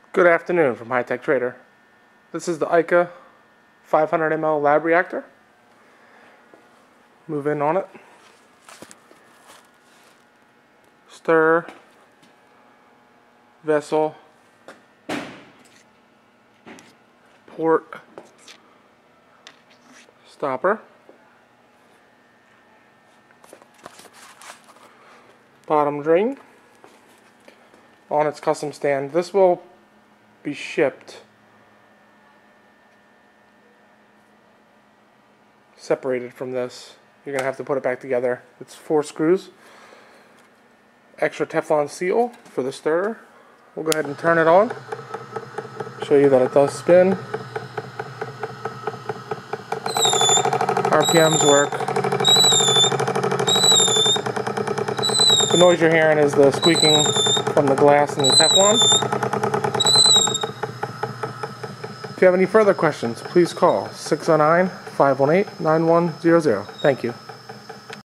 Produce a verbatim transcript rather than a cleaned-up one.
Good afternoon from High Tech Trader. This is the I K A five hundred milliliter lab reactor. Move in on it. Stir. Vessel. Port. Stopper. Bottom drain. On its custom stand. This will be shipped separated from this. You're going to have to put it back together. It's four screws. Extra Teflon seal for the stirrer. We'll go ahead and turn it on. Show you that it does spin. R P Ms work. The noise you're hearing is the squeaking from the glass and the Teflon. If you have any further questions, please call six oh nine, five one eight, nine one zero zero. Thank you.